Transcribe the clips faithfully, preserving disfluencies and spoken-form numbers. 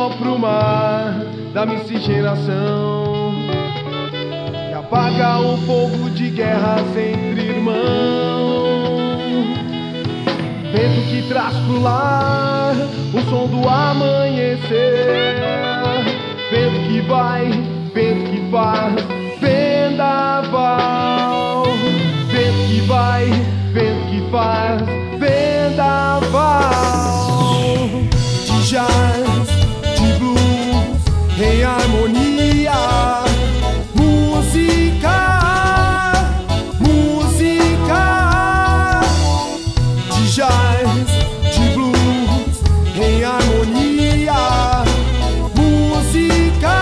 sopra o mar da miscigenação e apaga o fogo de guerras entre irmãos. Vento que traz pro lar o som do amanhecer. Vento que vai, vento que faz vendaval. Vento que vai, vento que faz vendaval. De jazz, de blues, em harmonia. Música, música. De jazz, de blues, em harmonia. Música,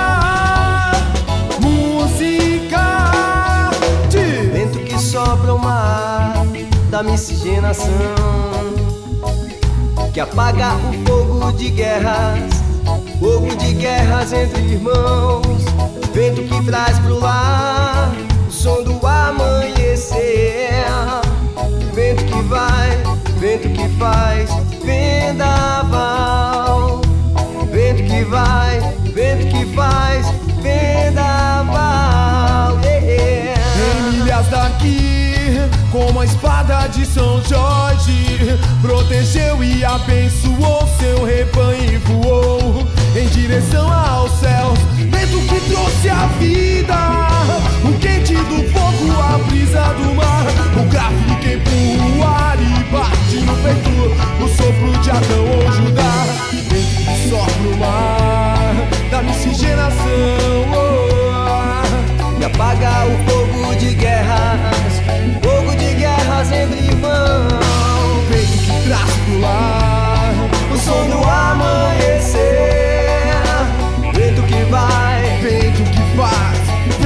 música. De vento que sopra o mar da miscigenação, que apaga o fogo de guerras, fogo de guerras entre irmãos. Vento que traz pro lar o som do amanhecer. Vento que vai, vento que faz vendaval. Vento que vai, vento que faz vendaval. Yeah. Em milhas daqui, como a espada de São Jorge, protegeu e abençoou seu rebanho e voou em direção aos céus. Vento que trouxe a vida, o quente do fogo, a brisa do mar, o grave que empurra o ar e bate no peito, o sopro de Adão ou Judá. Vento que sopra o mar da miscigenação, oh, e apaga o fogo de guerras, fogo de guerras entre irmãos. vento que traz pro lar o som do amanhecer. Vento que vai, vento que faz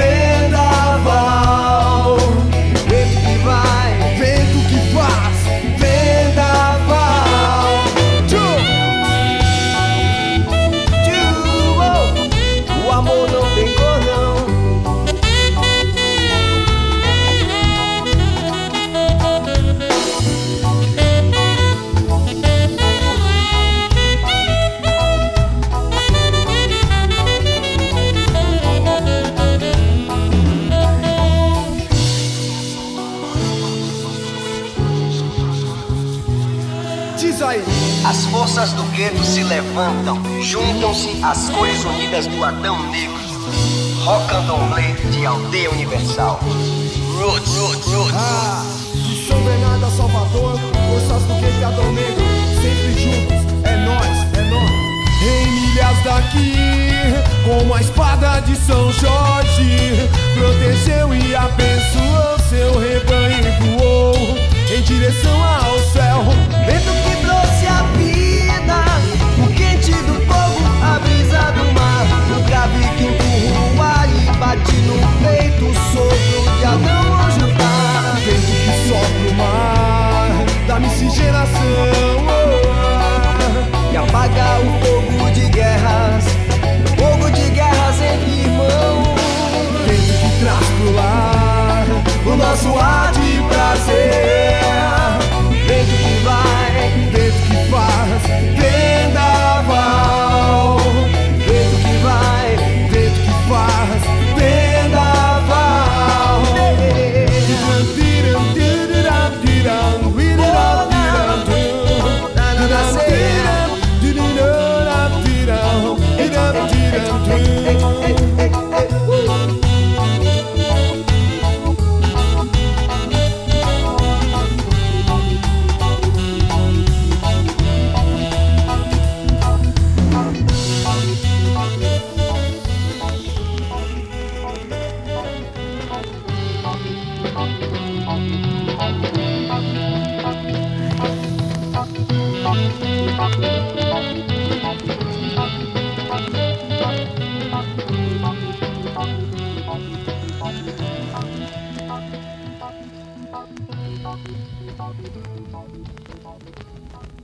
vendaval. Vento que vai, vento que faz vendaval. Tchu, tchu, oh. O amor não tem cor não. Diz aí. As forças do gueto se levantam, juntam-se as cores unidas do Adão Negro. Rock-and-roll de Aldeia Universal. Roots, roots, roots. Ah, de São Bernardo a Salvador, forças do gueto e Adão Negro, sempre juntos, é nós, é nós. Em milhas daqui, como a espada de São Jorge, protegeu e abençoou seu rebanho e voou em direção ao céu. Vento que trouxe a vida, o quente do fogo, a brisa do mar, o grave que empurra o ar e bate no peito, o sopro de Adão ou Judá. Vento que sopra o mar da miscigenação, oh, e apaga o fogo de guerras, fogo de guerras entre irmãos. vento que traz pro lar O nosso ar de prazer. Vento que vai, vento que faz vendaval. Vento que vai, vento que faz vendaval. Thank you.